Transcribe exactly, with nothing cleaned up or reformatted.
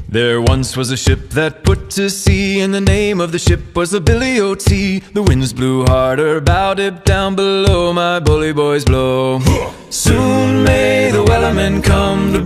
There once was a ship that put to sea, and the name of the ship was the Billy O T. The winds blew harder, bowed it down below, my bully boys blow. Soon may the wellerman come to